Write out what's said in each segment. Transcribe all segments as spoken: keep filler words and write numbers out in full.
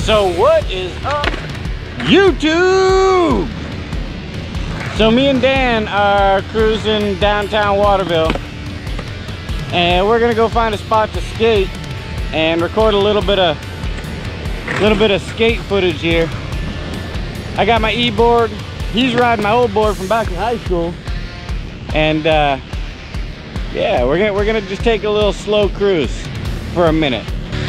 So what is up, YouTube? So me and Dan are cruising downtown Waterville, and we're gonna go find a spot to skate and record a little bit of little bit of skate footage here. I got my e-board. He's riding my old board from back in high school, and uh, yeah, we're gonna we're gonna just take a little slow cruise for a minute.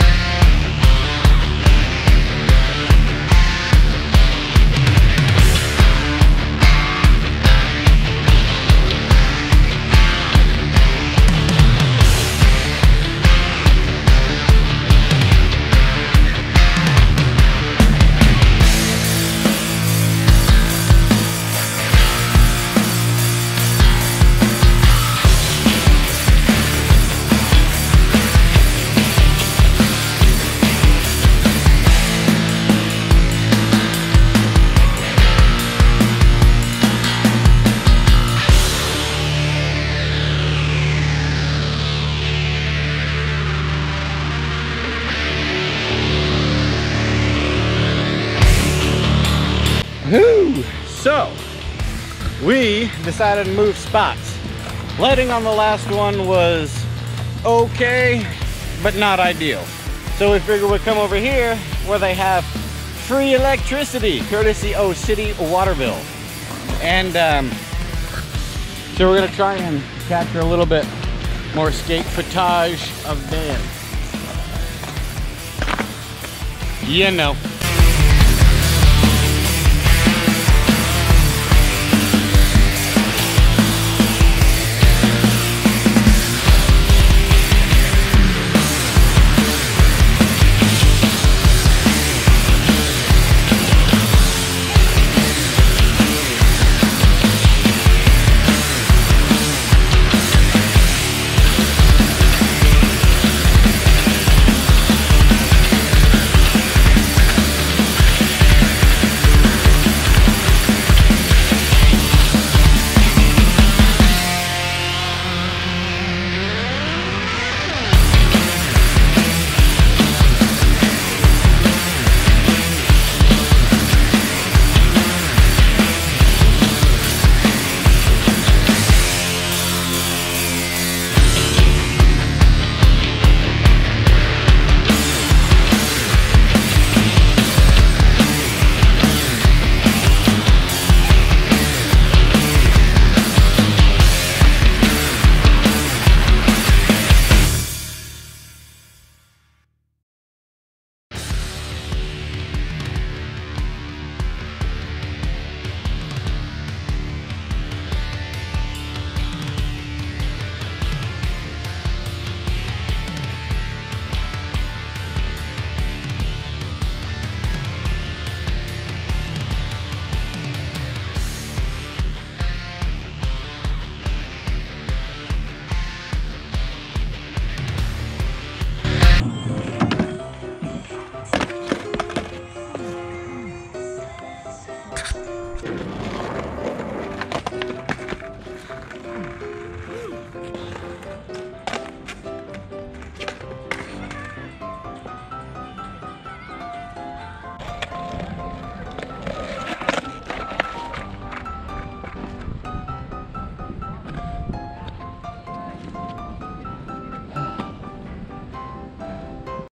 Whew. So we decided to move spots. Lighting on the last one was okay, but not ideal. So we figured we'd come over here where they have free electricity, courtesy of City Waterville. And um, so we're gonna try and capture a little bit more skate footage of Dan. You know.